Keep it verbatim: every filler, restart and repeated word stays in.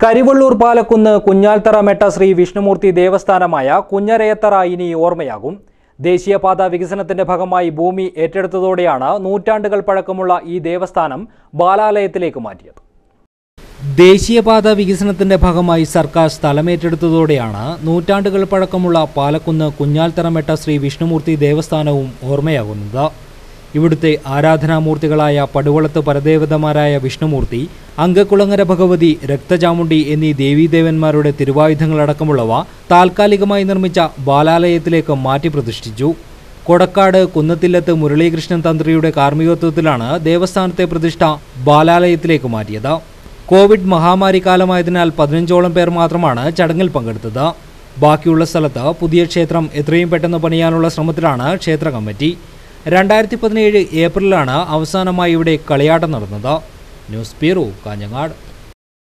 കരിവള്ളൂർ പാലക്കുന്ന് കുഞ്ഞാൽത്തറ മെട്ട ശ്രീ വിഷ്ണുമൂർത്തി ദേവസ്ഥാനമായ കുഞ്ഞരയത്തറ ഇനി ഓർമ്മയാകും. ദേശീയപാത വികസനത്തിന്റെ ഭാഗമായി ഭൂമി ഏറ്റെടുത്തതോടെയാണ് നൂറ്റാണ്ടുകൾ പഴക്കമുള്ള ഈ ദേവസ്ഥാനം ബാലാലയത്തിലേക്ക് മാറ്റിയത്. ദേശീയപാത വികസനത്തിന്റെ ഭാഗമായി സർക്കാർ സ്ഥലമേറ്റെടുത്തതോടെയാണ് നൂറ്റാണ്ടുകൾ പഴക്കമുള്ള പാലക്കുന്ന് കുഞ്ഞാൽത്തറ മെട്ട ശ്രീ വിഷ്ണുമൂർത്തി ദേവസ്ഥാനവും ഓർമ്മയാകുന്നത്. ഇവിടുത്തെ ആരാധനാമൂർത്തികളായ പടുവളത്ത് പരദേവതമാരായ വിഷ്ണുമൂർത്തി, അങ്കക്കുളങ്ങര ഭഗവതി, രക്തചാമുണ്ടി എന്നീ ദേവീദേവന്മാരുടെ തിരുവായുധങ്ങളടക്കമുള്ളവ താൽക്കാലികമായി നിർമ്മിച്ച ബാലാലയത്തിലേക്ക് മാറ്റി പ്രതിഷ്ഠിച്ചു. കൊടക്കാട് കുന്നത്തില്ലത്ത് മുരളീകൃഷ്ണൻ തന്ത്രിയുടെ കാർമ്മികത്വത്തിലാണ് ദേവസ്ഥാനത്തെ പ്രതിഷ്ഠ ബാലാലയത്തിലേക്ക് മാറ്റിയത്. കോവിഡ് മഹാമാരി കാലമായതിനാൽ പതിനഞ്ചോളം പേർ മാത്രമാണ് ചടങ്ങിൽ പങ്കെടുത്തത്. ബാക്കിയുള്ള സ്ഥലത്ത് പുതിയ ക്ഷേത്രം എത്രയും പെട്ടെന്ന് പണിയാനുള്ള ശ്രമത്തിലാണ് ക്ഷേത്ര കമ്മിറ്റി. രണ്ടായിരത്തി പതിനേഴ് ഏപ്രിലാണ് അവസാനമായി ഇവിടെ കളിയാട്ടം നടന്നത്. News bureau, Kanhangad.